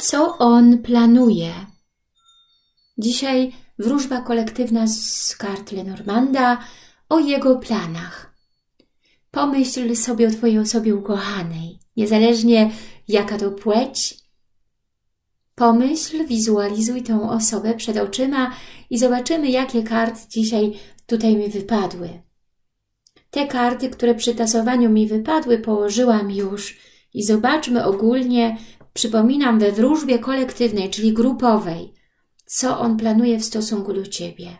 Co on planuje? Dzisiaj wróżba kolektywna z kart Lenormanda o jego planach. Pomyśl sobie o Twojej osobie ukochanej, niezależnie jaka to płeć. Pomyśl, wizualizuj tą osobę przed oczyma i zobaczymy, jakie karty dzisiaj tutaj mi wypadły. Te karty, które przy tasowaniu mi wypadły, położyłam już i zobaczmy ogólnie, przypominam, we wróżbie kolektywnej, czyli grupowej, co on planuje w stosunku do Ciebie.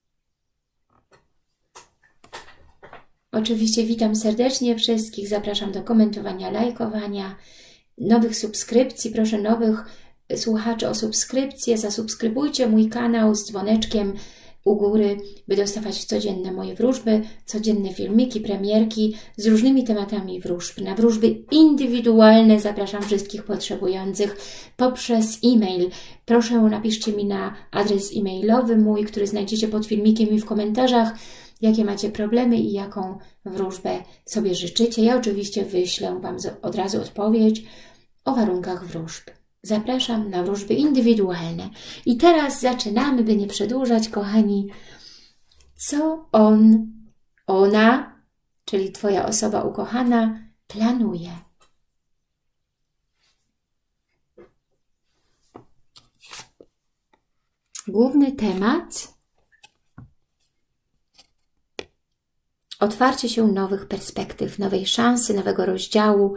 Oczywiście witam serdecznie wszystkich, zapraszam do komentowania, lajkowania, nowych subskrypcji, proszę nowych słuchaczy o subskrypcję, zasubskrybujcie mój kanał z dzwoneczkiem u góry, by dostawać codzienne moje wróżby, codzienne filmiki, premierki z różnymi tematami wróżb. Na wróżby indywidualne zapraszam wszystkich potrzebujących poprzez e-mail. Proszę napiszcie mi na adres e-mailowy mój, który znajdziecie pod filmikiem i w komentarzach, jakie macie problemy i jaką wróżbę sobie życzycie. Ja oczywiście wyślę Wam od razu odpowiedź o warunkach wróżb. Zapraszam na wróżby indywidualne. I teraz zaczynamy, by nie przedłużać, kochani. Co on, ona, czyli Twoja osoba ukochana, planuje? Główny temat: otwarcie się nowych perspektyw, nowej szansy, nowego rozdziału,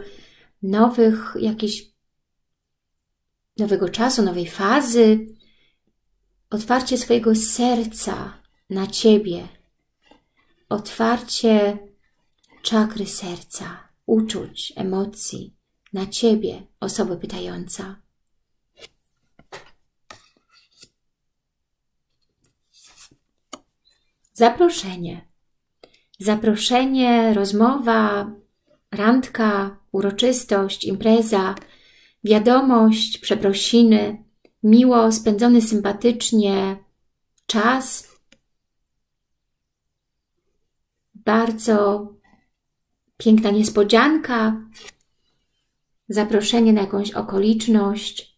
nowego czasu, nowej fazy, otwarcie swojego serca na Ciebie, otwarcie czakry serca, uczuć, emocji na Ciebie, osoba pytająca. Zaproszenie. Zaproszenie, rozmowa, randka, uroczystość, impreza, wiadomość, przeprosiny, miło spędzony sympatycznie czas, bardzo piękna niespodzianka, zaproszenie na jakąś okoliczność,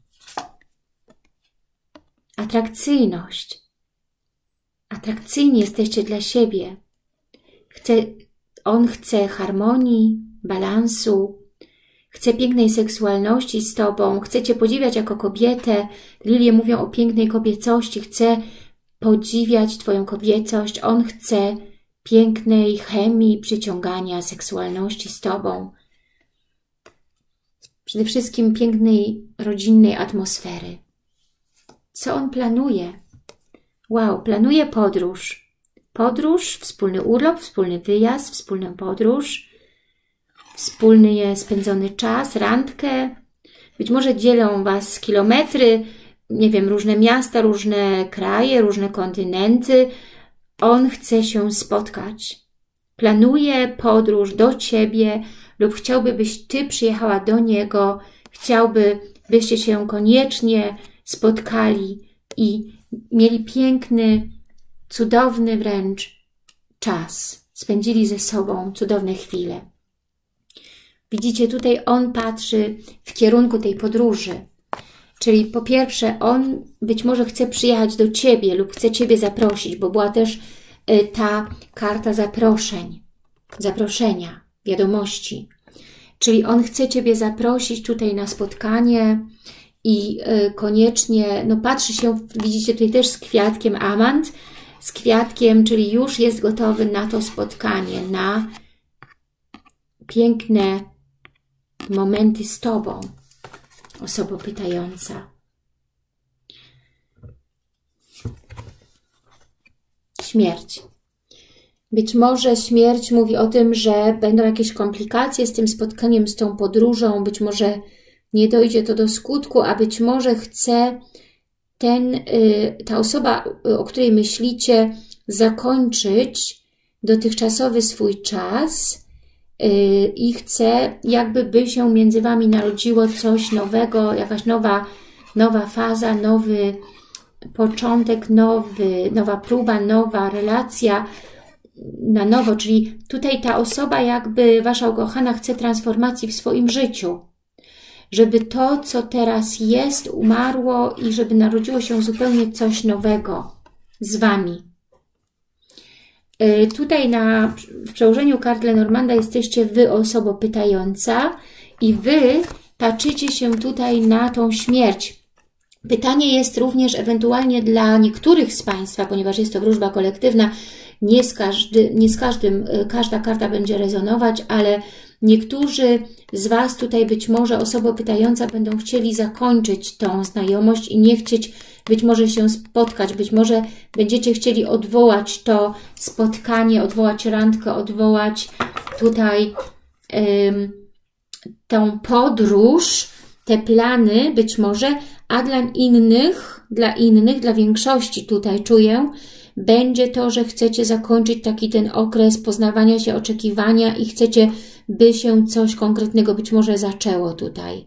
atrakcyjność. Atrakcyjni jesteście dla siebie. On chce harmonii, balansu, chce pięknej seksualności z Tobą, chce Cię podziwiać jako kobietę. Lilie mówią o pięknej kobiecości, chce podziwiać Twoją kobiecość. On chce pięknej chemii, przyciągania, seksualności z Tobą. Przede wszystkim pięknej, rodzinnej atmosfery. Co on planuje? Wow, planuje podróż. Podróż, wspólny urlop, wspólny wyjazd, wspólną podróż, wspólny spędzony czas, randkę. Być może dzielą Was kilometry, nie wiem, różne miasta, różne kraje, różne kontynenty. On chce się spotkać. Planuje podróż do Ciebie lub chciałby, byś Ty przyjechała do niego. Chciałby, byście się koniecznie spotkali i mieli piękny, cudowny wręcz czas. Spędzili ze sobą cudowne chwile. Widzicie, tutaj on patrzy w kierunku tej podróży. Czyli po pierwsze, on być może chce przyjechać do Ciebie lub chce Ciebie zaprosić, bo była też ta karta zaproszenia, wiadomości. Czyli on chce Ciebie zaprosić tutaj na spotkanie i koniecznie, no patrzy się, widzicie tutaj też z kwiatkiem amant, z kwiatkiem, czyli już jest gotowy na to spotkanie, na piękne momenty z Tobą, osoba pytająca. Śmierć. Być może śmierć mówi o tym, że będą jakieś komplikacje z tym spotkaniem, z tą podróżą, być może nie dojdzie to do skutku, a być może chce ta osoba, o której myślicie, zakończyć dotychczasowy swój czas i chce, jakby by się między Wami narodziło coś nowego, jakaś nowa faza, nowy początek, nowa próba, nowa relacja na nowo. Czyli tutaj ta osoba, jakby Wasza ukochana, chce transformacji w swoim życiu. żeby to, co teraz jest, umarło i żeby narodziło się zupełnie coś nowego z Wami. Tutaj w przełożeniu kart Lenormanda jesteście Wy, osoba pytająca, i Wy patrzycie się tutaj na tą śmierć. Pytanie jest również ewentualnie dla niektórych z Państwa, ponieważ jest to wróżba kolektywna, nie z każdym każda karta będzie rezonować, ale niektórzy z Was tutaj, być może osoba pytająca, będą chcieli zakończyć tą znajomość i nie chcieć być może się spotkać, być może będziecie chcieli odwołać to spotkanie, odwołać randkę, odwołać tutaj tą podróż, te plany być może, a dla większości tutaj czuję, będzie to, że chcecie zakończyć taki ten okres poznawania się, oczekiwania i chcecie, by się coś konkretnego być może zaczęło tutaj.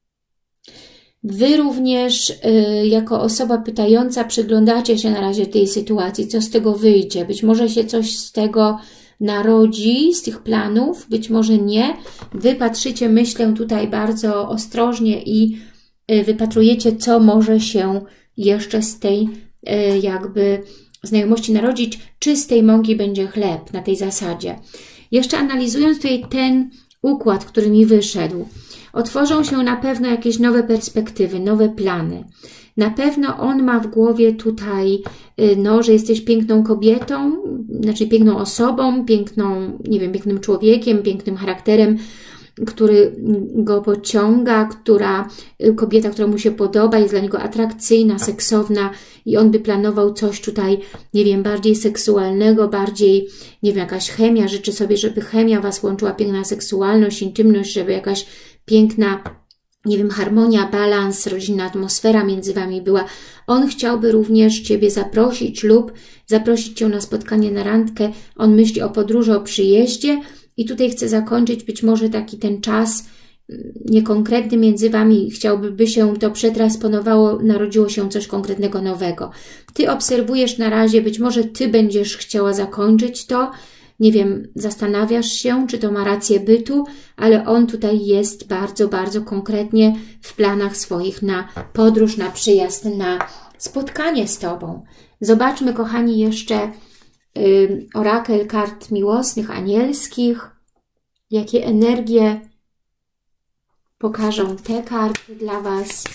Wy również jako osoba pytająca przyglądacie się na razie tej sytuacji, co z tego wyjdzie. Być może się coś z tego narodzi, z tych planów, być może nie. Wy patrzycie, myślę, tutaj bardzo ostrożnie i wypatrujecie, co może się jeszcze z tej jakby znajomości narodzić, czy z tej mąki będzie chleb, na tej zasadzie. Jeszcze analizując tutaj ten układ, który mi wyszedł, otworzą się na pewno jakieś nowe perspektywy, nowe plany. Na pewno on ma w głowie tutaj, no, że jesteś piękną kobietą, znaczy piękną osobą, piękną, nie wiem, pięknym człowiekiem, pięknym charakterem, który go pociąga, kobieta, która mu się podoba, jest dla niego atrakcyjna, seksowna i on by planował coś tutaj, nie wiem, bardziej seksualnego, bardziej, nie wiem, jakaś chemia, życzy sobie, żeby chemia Was łączyła, piękna seksualność, intymność, żeby jakaś piękna, nie wiem, harmonia, balans, rodzinna atmosfera między Wami była. On chciałby również Ciebie zaprosić lub zaprosić Cię na spotkanie, na randkę. On myśli o podróży, o przyjeździe i tutaj chce zakończyć być może taki ten czas niekonkretny między Wami. Chciałby, by się to przetransponowało, narodziło się coś konkretnego, nowego. Ty obserwujesz na razie, być może Ty będziesz chciała zakończyć to, nie wiem, zastanawiasz się, czy to ma rację bytu, ale on tutaj jest bardzo, bardzo konkretnie w planach swoich na podróż, na przyjazd, na spotkanie z Tobą. Zobaczmy, kochani, jeszcze orakel kart miłosnych, anielskich. Jakie energie pokażą te karty dla Was.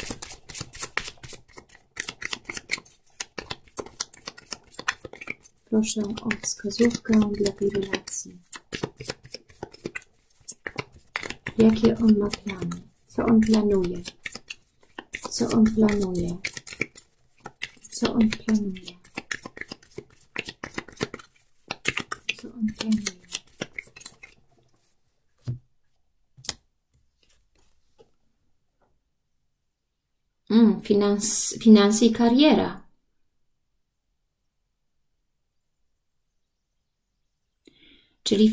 Proszę o wskazówkę dla tej relacji. Jakie on ma plany? Co on planuje? Co on planuje? Co on planuje? Co on planuje? Finanse i kariera. Czyli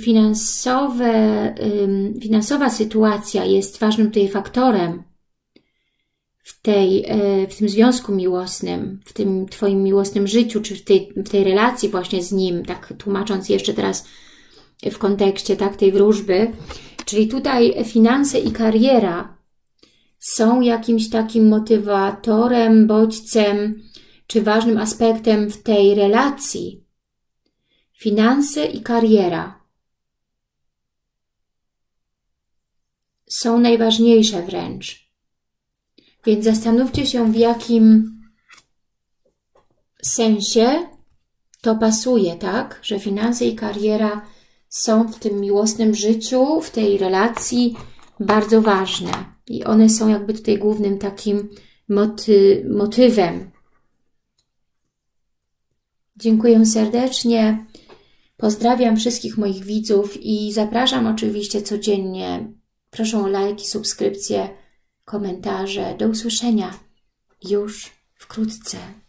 finansowa sytuacja jest ważnym tutaj faktorem w tym związku miłosnym, w tym Twoim miłosnym życiu, czy w tej relacji właśnie z nim, tak tłumacząc jeszcze teraz w kontekście tej wróżby. Czyli tutaj finanse i kariera są jakimś takim motywatorem, bodźcem, czy ważnym aspektem w tej relacji. Finanse i kariera są najważniejsze wręcz. Więc zastanówcie się, w jakim sensie to pasuje, tak? Że finanse i kariera są w tym miłosnym życiu, w tej relacji bardzo ważne. I one są jakby tutaj głównym takim motywem. Dziękuję serdecznie. Pozdrawiam wszystkich moich widzów i zapraszam oczywiście codziennie. Proszę o lajki, subskrypcje, komentarze. Do usłyszenia już wkrótce.